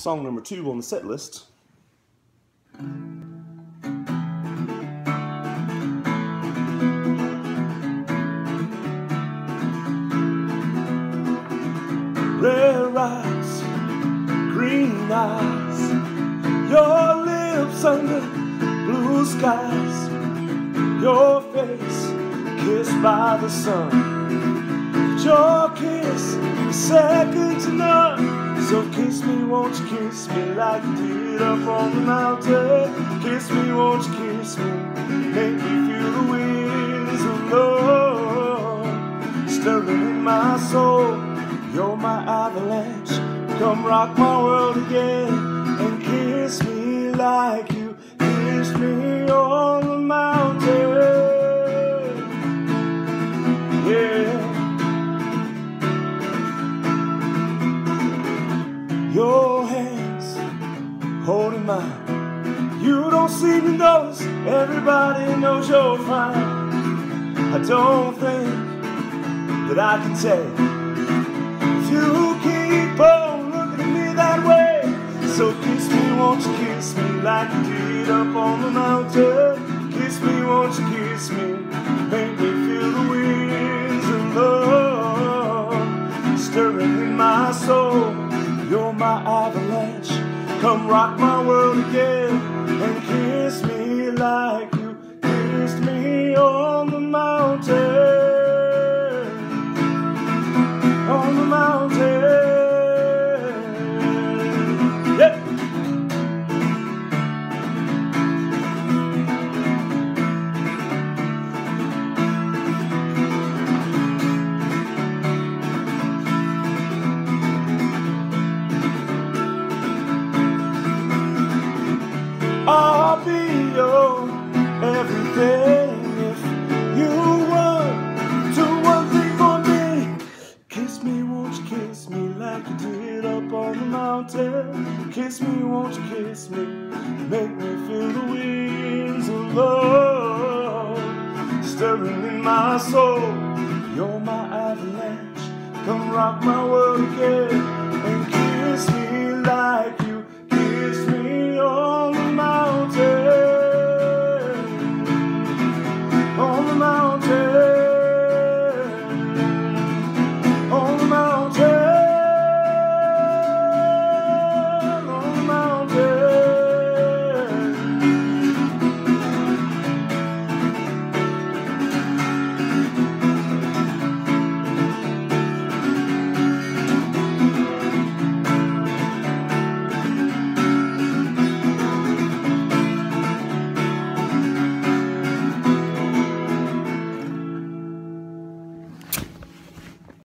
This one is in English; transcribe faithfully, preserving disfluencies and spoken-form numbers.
Song number two on the set list. Red eyes, green eyes, your lips under blue skies, your face kissed by the sun, your kiss is second to none. So kiss me, won't you kiss me like you did up on the mountain. Kiss me, won't you kiss me, make me feel the winds of love stirring in my soul. You're my avalanche, come rock my world again, and kiss me like you kissed me on the mountain. Yeah. Your hands holding mine, you don't seem to notice, everybody knows you're fine. I don't think that I can take you keep on looking at me that way. So kiss me, won't you kiss me like you did up on the mountain. Kiss me, won't you kiss me, make me feel the winds of love stirring in my soul. You're my avalanche, come rock my world again, and kiss me like you kissed me on the mountain. On the mountain, yeah. I'll be your everything if you want to one thing for me. Kiss me, won't you kiss me like you did up on the mountain. Kiss me, won't you kiss me, make me feel the winds of love stirring in my soul. You're my avalanche, come rock my world again.